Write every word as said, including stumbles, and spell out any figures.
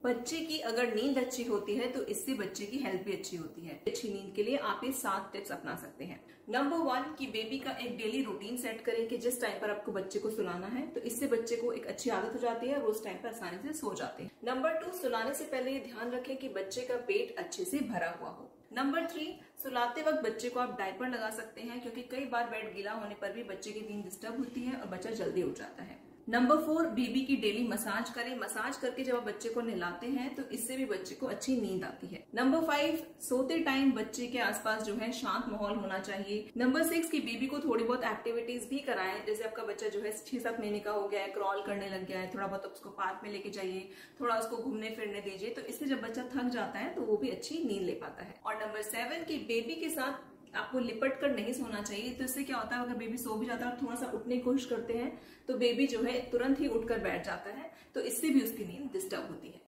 बच्चे की अगर नींद अच्छी होती है तो इससे बच्चे की हेल्थ भी अच्छी होती है। अच्छी नींद के लिए आप ये सात टिप्स अपना सकते हैं। नंबर वन कि बेबी का एक डेली रूटीन सेट करें कि जिस टाइम पर आपको बच्चे को सुलाना है, तो इससे बच्चे को एक अच्छी आदत हो जाती है और उस टाइम पर आसानी से सो जाते हैं। नंबर टू, सुलाने से पहले ये ध्यान रखें कि बच्चे का पेट अच्छे से भरा हुआ हो। नंबर थ्री, सुलाते वक्त बच्चे को आप डायपर लगा सकते हैं, क्योंकि कई बार बेड गीला होने पर भी बच्चे की नींद डिस्टर्ब होती है और बच्चा जल्दी उठ जाता है। नंबर फोर, बेबी की डेली मसाज करें। मसाज करके जब आप बच्चे को नहलाते हैं तो इससे भी बच्चे को अच्छी नींद आती है। नंबर फाइव, सोते टाइम बच्चे के आसपास जो है शांत माहौल होना चाहिए। नंबर सिक्स की बेबी को थोड़ी बहुत एक्टिविटीज भी कराएं। जैसे आपका बच्चा जो है छह सात महीने का हो गया है, क्रॉल करने लग गया है, थोड़ा बहुत उसको पार्क में लेके जाइए, थोड़ा उसको घूमने फिरने दीजिए, तो इससे जब बच्चा थक जाता है तो वो भी अच्छी नींद ले पाता है। और नंबर सेवन की बेबी के साथ आपको लिपट कर नहीं सोना चाहिए। तो इससे क्या होता है, अगर बेबी सो भी जाता है और थोड़ा सा उठने की कोशिश करते हैं तो बेबी जो है तुरंत ही उठकर बैठ जाता है, तो इससे भी उसकी नींद डिस्टर्ब होती है।